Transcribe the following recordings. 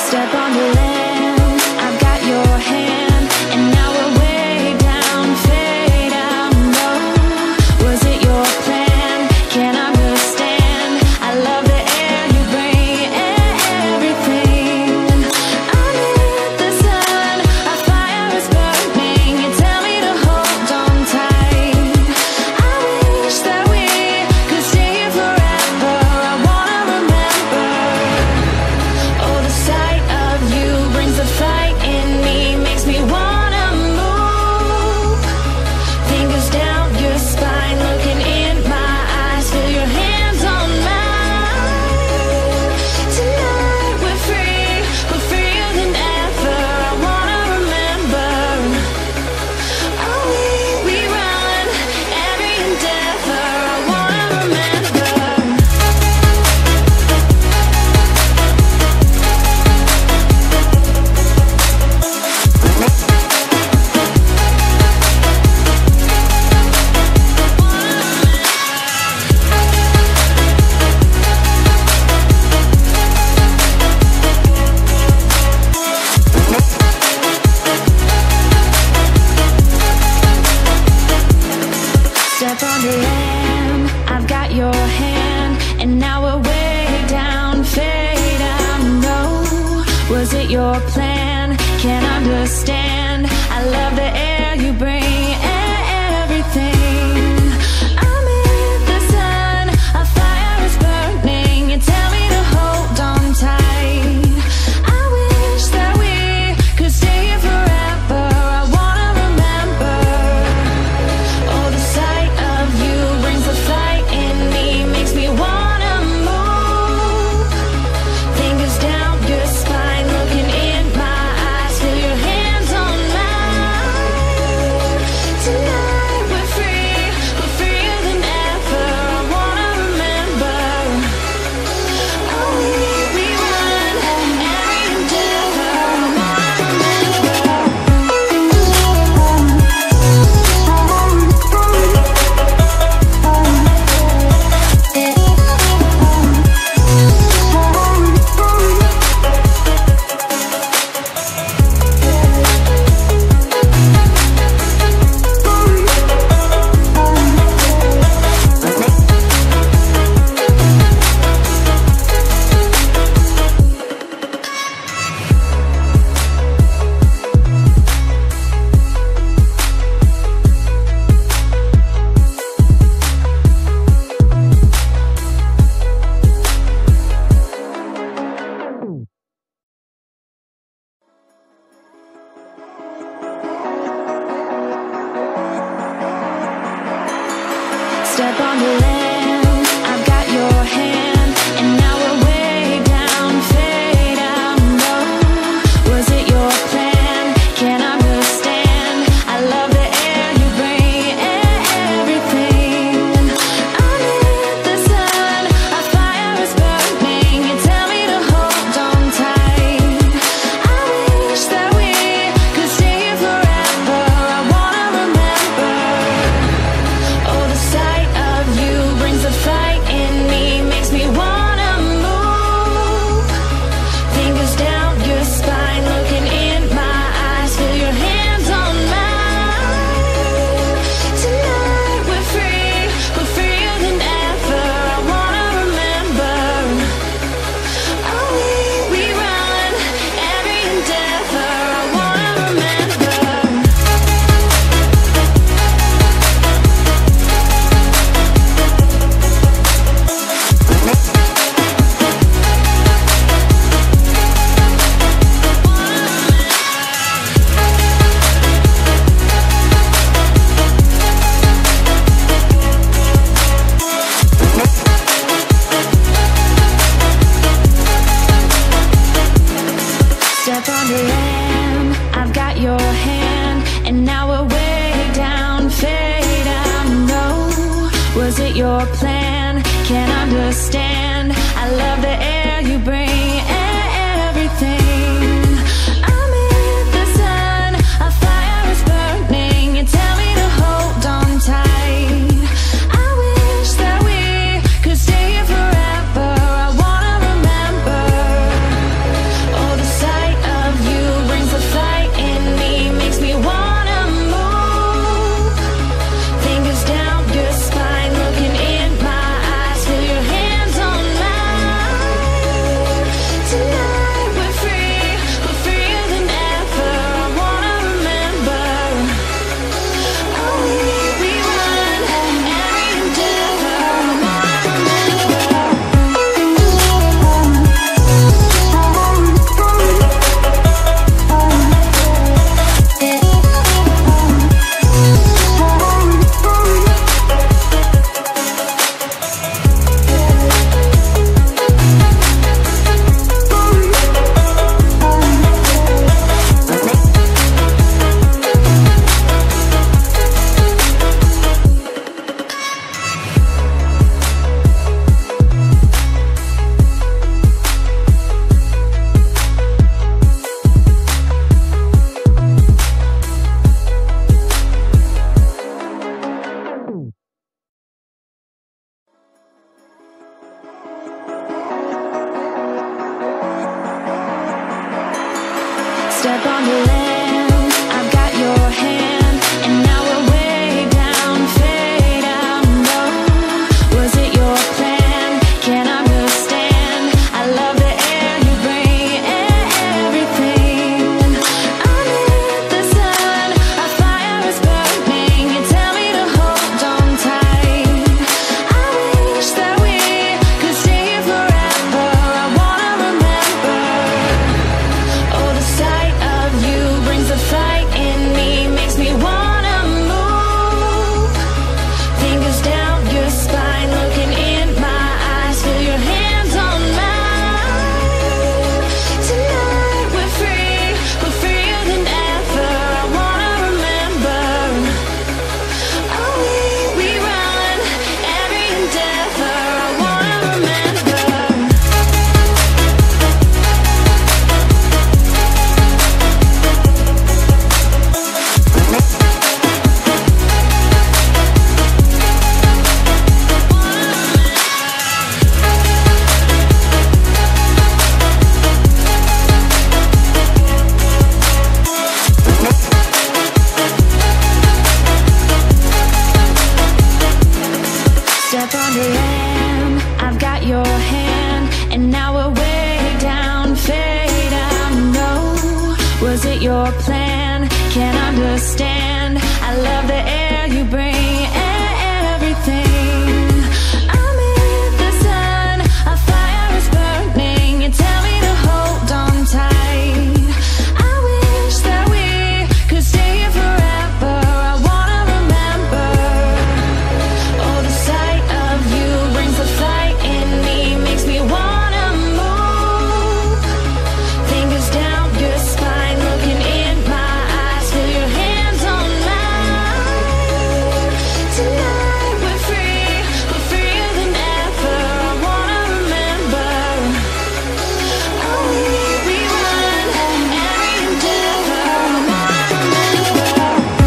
Step on the land, I've got your hand, and now we're way down, fade out low. Was it your plan? Can't understand. I love the air you bring, everything. Under the sun, a fire is burning. You tell me to hold on tight. I wish that we could stay here forever. I wanna remember. Oh, the sight of you brings a fight in me, makes me wanna move. Fingers down your spine, looking in my eyes, feel your hands on mine. Tonight we're free, we're freer than ever. I wanna remember. Oh, we run every endeavor. I wanna remember. Step on the land, I've got your hand, and now we're way down, fade out low. Was it your plan? Can't understand. I love the air you bring, everything. I'm in the sun, a fire is burning. You tell me to hold on tight. I wish that we could stay here forever. I wanna remember. Oh, the sight of you brings a fight in me, makes me wanna move. Fingers down your spine, looking in my eyes, feel your hands on mine. Tonight we're free, we're freer than ever. I wanna remember. Oh, we run every endeavor. I wanna remember. Step on the land, I've got your hand, and now we're way down, fade out low. Was it your plan? Can't understand. I love the air you bring, everything. Under the sun, a fire is burning. You tell me to hold on tight. I wish that we could stay here forever. I wanna remember. Oh, the sight of you brings a fight in me, makes me wanna move. Fingers down your spine, looking in my eyes, feel your hands on mine. Tonight we're free, we're freer than ever. I wanna remember. Oh, we run every endeavor. I wanna remember. Step on the land, I've got your hand, and now we're way down, fade out low. Was it your plan? Can't understand. I love the air you bring, everything. I'm in the sun, a fire is burning. You tell me to hold on tight. I wish that we could stay here forever. I wanna remember. Oh, the Step on the land, I've got your hand, and now we're way down, fade out. No, was it your plan? Can't understand. I love the air you bring, everything. I'm in the sun, a fire is burning. You tell me to hold on tight. I wish that we could stay here forever. I wanna remember. Oh, the sight of you brings the fight in me, makes me wanna move. Fingers down your spine, looking in my eyes, feel your hands on mine. Tonight we're freer than ever. I wanna remember. Oh, we run every endeavor. I wanna remember.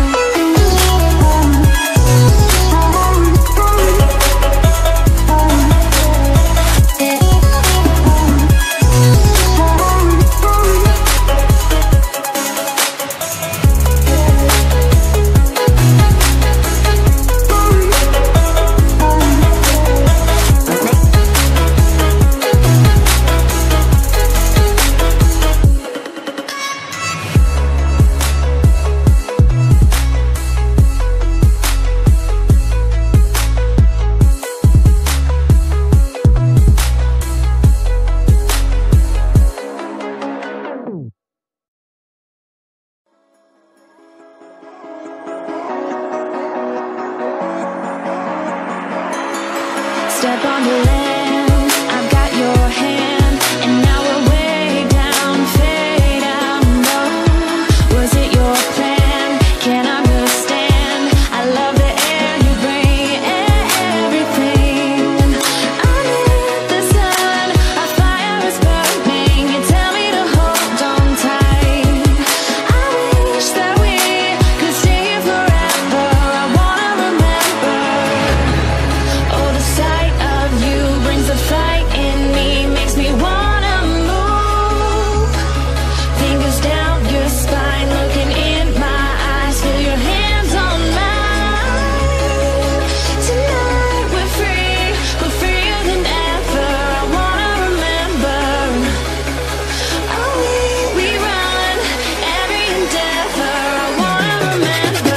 Step on the land, I've got your hand, and now we're way down, fade out. No, was it your plan? Can't understand. I love the air you bring, everything. I'm in the sun, a fire is burning. You tell me to hold on tight. I wish that we could stay here forever. I wanna remember. Oh, the sight of you brings the fight in me, makes me wanna move. Fingers down your spine, looking in my eyes, feel your hands on mine. Tonight we're freer than ever. I wanna remember. Oh, we run every endeavor. I wanna remember.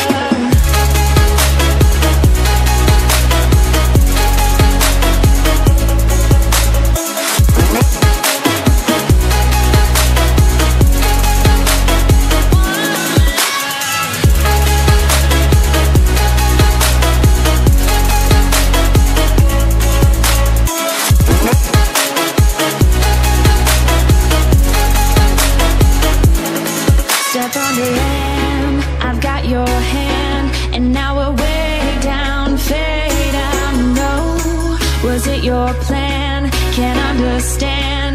Step on the land, I've got your hand, and now we're way down, fade out. No, was it your plan? Can't understand.